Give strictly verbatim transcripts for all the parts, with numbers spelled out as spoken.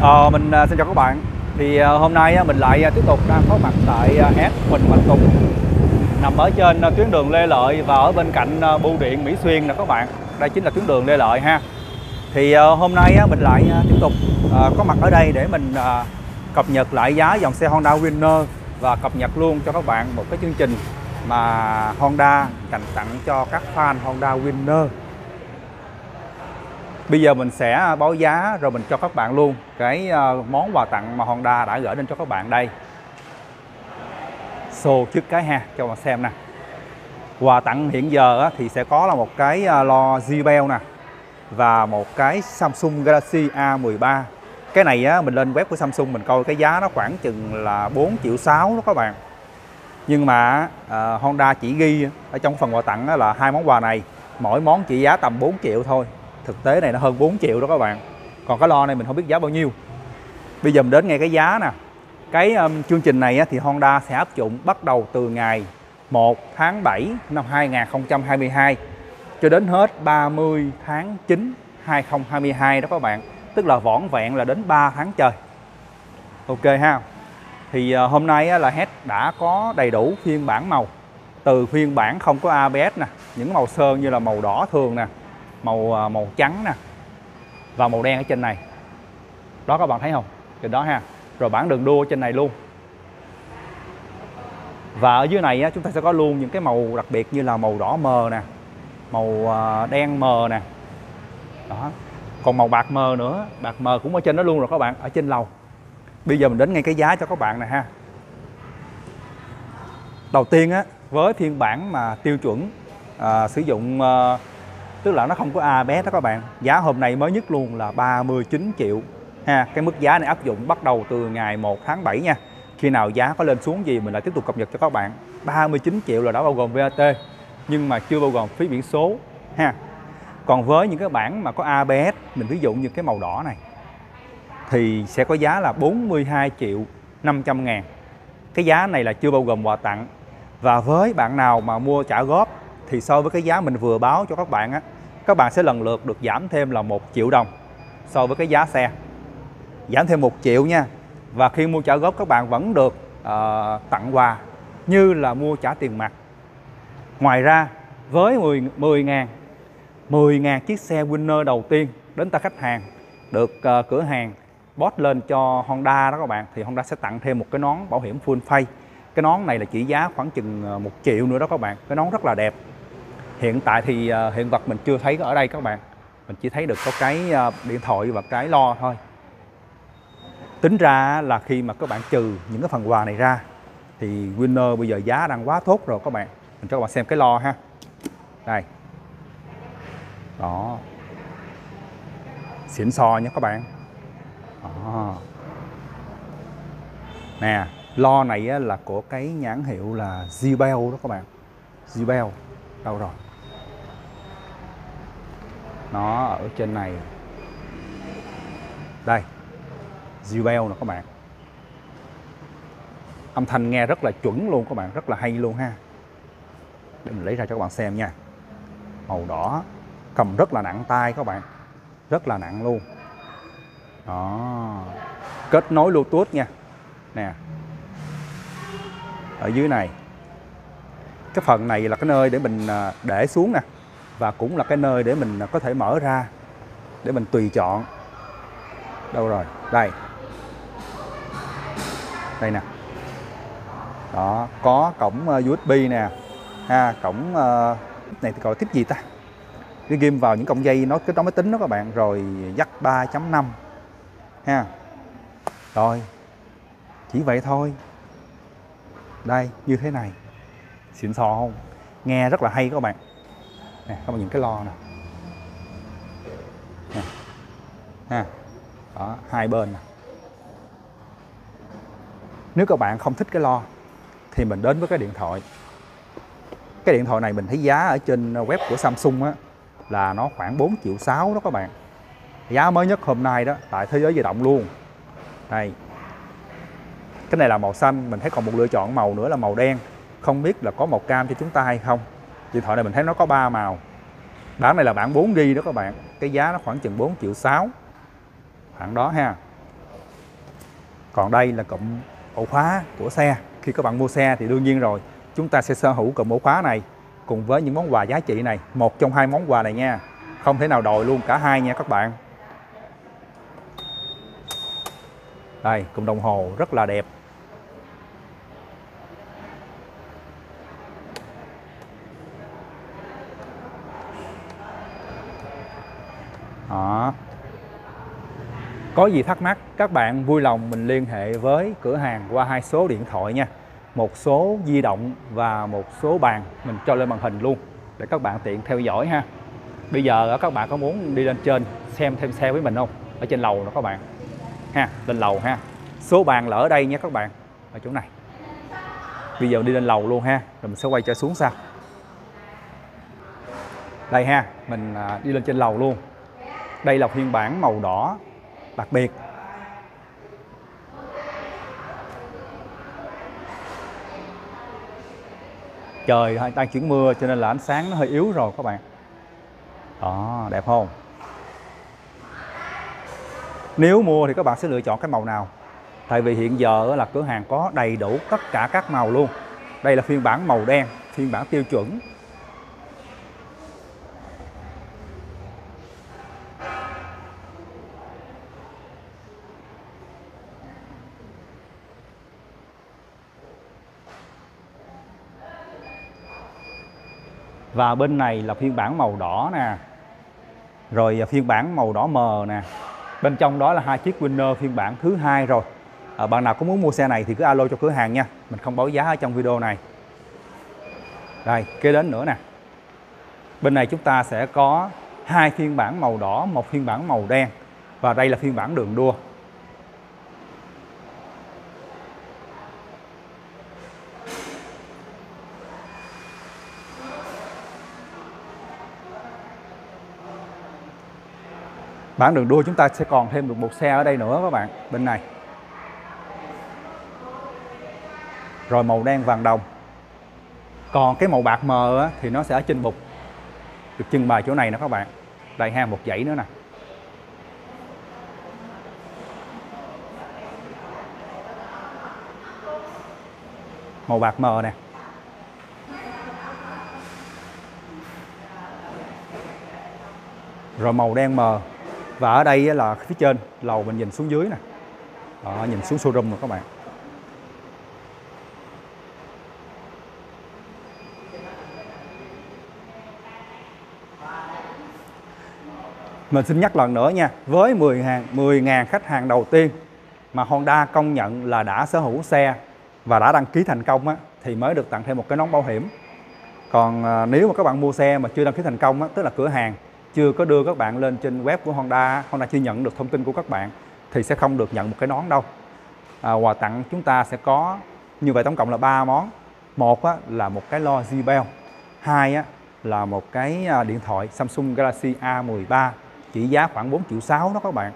Ờ, mình à, xin chào các bạn. Thì à, hôm nay á, mình lại à, tiếp tục đang có mặt tại à, S Huỳnh Mạnh Tùng, nằm ở trên à, tuyến đường Lê Lợi và ở bên cạnh à, bưu điện Mỹ Xuyên nè các bạn. Đây chính là tuyến đường Lê Lợi ha. Thì à, hôm nay á, mình lại à, tiếp tục à, có mặt ở đây để mình à, cập nhật lại giá dòng xe Honda Winner và cập nhật luôn cho các bạn một cái chương trình mà Honda dành tặng cho các fan Honda Winner. Bây giờ mình sẽ báo giá rồi mình cho các bạn luôn cái món quà tặng mà Honda đã gửi đến cho các bạn đây. Show trước cái ha, cho bạn xem nè. Quà tặng hiện giờ thì sẽ có là một cái lo gi bê e lờ nè và một cái Samsung Galaxy A mười ba. Cái này á, mình lên web của Samsung mình coi cái giá nó khoảng chừng là bốn triệu sáu đó các bạn. Nhưng mà uh, Honda chỉ ghi ở trong phần quà tặng là hai món quà này, mỗi món chỉ giá tầm bốn triệu thôi. Thực tế này nó hơn bốn triệu đó các bạn. Còn cái lo này mình không biết giá bao nhiêu. Bây giờ mình đến ngay cái giá nè. Cái um, chương trình này á, thì Honda sẽ áp dụng bắt đầu từ ngày một tháng bảy năm hai nghìn không trăm hai mươi hai cho đến hết ba mươi tháng chín năm hai nghìn không trăm hai mươi hai đó các bạn. Tức là vỏn vẹn là đến ba tháng trời. Ok ha. Thì uh, hôm nay á, là Hết đã có đầy đủ phiên bản màu. Từ phiên bản không có a bê ét nè, những màu sơn như là màu đỏ thường nè, màu màu trắng nè và màu đen ở trên này. Đó các bạn thấy không? Trên đó ha. Rồi bản đường đua trên này luôn. Và ở dưới này á, chúng ta sẽ có luôn những cái màu đặc biệt như là màu đỏ mờ nè, màu đen mờ nè. Đó. Còn màu bạc mờ nữa, bạc mờ cũng ở trên đó luôn rồi các bạn, ở trên lầu. Bây giờ mình đến ngay cái giá cho các bạn nè ha. Đầu tiên á, với phiên bản mà tiêu chuẩn à, sử dụng à, tức là nó không có a bê ét đó các bạn. Giá hôm nay mới nhất luôn là ba mươi chín triệu ha. Cái mức giá này áp dụng bắt đầu từ ngày một tháng bảy nha. Khi nào giá có lên xuống gì mình lại tiếp tục cập nhật cho các bạn. ba mươi chín triệu là đã bao gồm vê a tê nhưng mà chưa bao gồm phí biển số ha. Còn với những cái bản mà có a bê ét, mình ví dụ như cái màu đỏ này thì sẽ có giá là bốn mươi hai triệu năm trăm ngàn. Cái giá này là chưa bao gồm quà tặng. Và với bạn nào mà mua trả góp thì so với cái giá mình vừa báo cho các bạn á, các bạn sẽ lần lượt được giảm thêm là một triệu đồng so với cái giá xe. Giảm thêm một triệu nha. Và khi mua trả góp các bạn vẫn được uh, tặng quà như là mua trả tiền mặt. Ngoài ra với mười ngàn mười ngàn chiếc xe Winner đầu tiên đến tay khách hàng được uh, cửa hàng post lên cho Honda đó các bạn, thì Honda sẽ tặng thêm một cái nón bảo hiểm full face. Cái nón này là chỉ giá khoảng chừng một triệu nữa đó các bạn. Cái nón rất là đẹp. Hiện tại thì uh, hiện vật mình chưa thấy ở đây các bạn. Mình chỉ thấy được có cái uh, điện thoại và cái lo thôi. Tính ra là khi mà các bạn trừ những cái phần quà này ra thì Winner bây giờ giá đang quá tốt rồi các bạn. Mình cho các bạn xem cái lo ha. Đây. Đó. Xịn sò nha các bạn. Đó. Nè, lo này á, là của cái nhãn hiệu là gi bê e lờ đó các bạn. gi bê e lờ đâu rồi? Nó ở trên này. Đây. gi bê e lờ nè các bạn. Âm thanh nghe rất là chuẩn luôn các bạn, rất là hay luôn ha. Để mình lấy ra cho các bạn xem nha. Màu đỏ, cầm rất là nặng tay các bạn. Rất là nặng luôn. Đó. Kết nối Bluetooth nha. Nè. Ở dưới này. Cái phần này là cái nơi để mình để xuống nè. Và cũng là cái nơi để mình có thể mở ra để mình tùy chọn. Đâu rồi? Đây. Đây nè. Đó, có cổng u ét bê nè. Ha, cổng uh, này thì gọi tiếp gì ta? Cái ghim vào những cọng dây nó kết nối máy tính đó các bạn, rồi jack ba chấm năm. Ha. Rồi. Chỉ vậy thôi. Đây, như thế này. Xịn sò không? Nghe rất là hay các bạn. Nè, các bạn nhìn cái lo nè. Nè. Ha. Đó, hai bên nè. Nếu các bạn không thích cái lo thì mình đến với cái điện thoại. Cái điện thoại này mình thấy giá ở trên web của Samsung á, là nó khoảng bốn triệu sáu đó các bạn. Giá mới nhất hôm nay đó tại Thế giới di động luôn. Đây. Cái này là màu xanh, mình thấy còn một lựa chọn màu nữa là màu đen. Không biết là có màu cam cho chúng ta hay không. Điện thoại này mình thấy nó có ba màu. Bản này là bản bốn gi bi đó các bạn. Cái giá nó khoảng chừng bốn triệu sáu. Khoảng đó ha. Còn đây là cụm ổ khóa của xe. Khi các bạn mua xe thì đương nhiên rồi, chúng ta sẽ sở hữu cụm ổ khóa này cùng với những món quà giá trị này. Một trong hai món quà này nha, không thể nào đòi luôn cả hai nha các bạn. Đây, cụm đồng hồ rất là đẹp. Đó. Có gì thắc mắc các bạn vui lòng mình liên hệ với cửa hàng qua hai số điện thoại nha. Một số di động và một số bàn mình cho lên màn hình luôn để các bạn tiện theo dõi ha. Bây giờ các bạn có muốn đi lên trên xem thêm xe với mình không? Ở trên lầu đó các bạn. Ha, lên lầu ha. Số bàn là ở đây nha các bạn, ở chỗ này. Bây giờ đi lên lầu luôn ha, rồi mình sẽ quay trở xuống sau. Đây ha, mình đi lên trên lầu luôn. Đây là phiên bản màu đỏ đặc biệt. Trời đang chuyển mưa cho nên là ánh sáng nó hơi yếu rồi các bạn. Đó, đẹp không? Nếu mua thì các bạn sẽ lựa chọn cái màu nào? Tại vì hiện giờ là cửa hàng có đầy đủ tất cả các màu luôn. Đây là phiên bản màu đen, phiên bản tiêu chuẩn. Và bên này là phiên bản màu đỏ nè. Rồi phiên bản màu đỏ mờ nè. Bên trong đó là hai chiếc Winner phiên bản thứ hai rồi. À, bạn nào có muốn mua xe này thì cứ alo cho cửa hàng nha. Mình không báo giá ở trong video này. Đây, kế đến nữa nè. Bên này chúng ta sẽ có hai phiên bản màu đỏ, một phiên bản màu đen. Và đây là phiên bản đường đua. Bản đường đua chúng ta sẽ còn thêm được một xe ở đây nữa các bạn, bên này. Rồi màu đen vàng đồng. Còn cái màu bạc mờ á, thì nó sẽ ở trên bục. Được trưng bày chỗ này nè các bạn. Đây ha, một dãy nữa nè. Màu bạc mờ nè. Rồi màu đen mờ. Và ở đây là phía trên lầu mình nhìn xuống dưới nè. Đó, nhìn xuống showroom rồi các bạn. Mình xin nhắc lần nữa nha, với mười nghìn khách hàng đầu tiên mà Honda công nhận là đã sở hữu xe và đã đăng ký thành công á, thì mới được tặng thêm một cái nón bảo hiểm. Còn à, nếu mà các bạn mua xe mà chưa đăng ký thành công á, tức là cửa hàng chưa có đưa các bạn lên trên web của Honda, Honda chưa nhận được thông tin của các bạn thì sẽ không được nhận một cái nón đâu. À, quà tặng chúng ta sẽ có như vậy tổng cộng là ba món. Một á, là một cái loa gi bê e lờ, hai á, là một cái điện thoại Samsung Galaxy A mười ba chỉ giá khoảng bốn triệu sáu đó các bạn.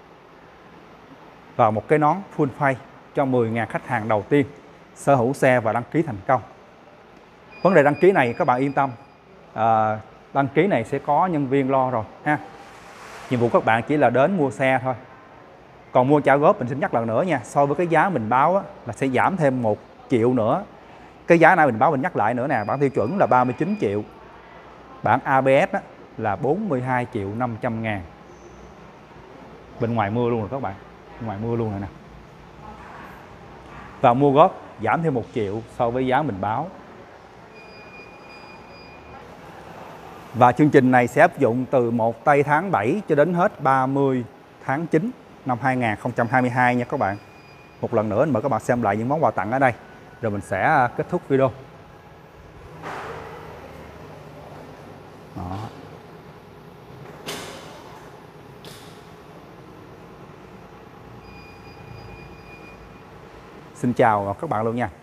Và một cái nón full face cho mười nghìn khách hàng đầu tiên sở hữu xe và đăng ký thành công. Vấn đề đăng ký này các bạn yên tâm, à, đăng ký này sẽ có nhân viên lo rồi ha. Nhiệm vụ các bạn chỉ là đến mua xe thôi. Còn mua trả góp mình xin nhắc lần nữa nha, so với cái giá mình báo á, là sẽ giảm thêm một triệu nữa. Cái giá này mình báo mình nhắc lại nữa nè, bản tiêu chuẩn là ba mươi chín triệu. Bản a bê ét á, là bốn mươi hai triệu năm trăm ngàn. Bên ngoài mưa luôn rồi các bạn, bên ngoài mưa luôn rồi nè. Và mua góp giảm thêm một triệu so với giá mình báo. Và chương trình này sẽ áp dụng từ một tây tháng bảy cho đến hết ba mươi tháng chín năm hai nghìn không trăm hai mươi hai nha các bạn. Một lần nữa mời các bạn xem lại những món quà tặng ở đây rồi mình sẽ kết thúc video. Đó. Xin chào các bạn luôn nha.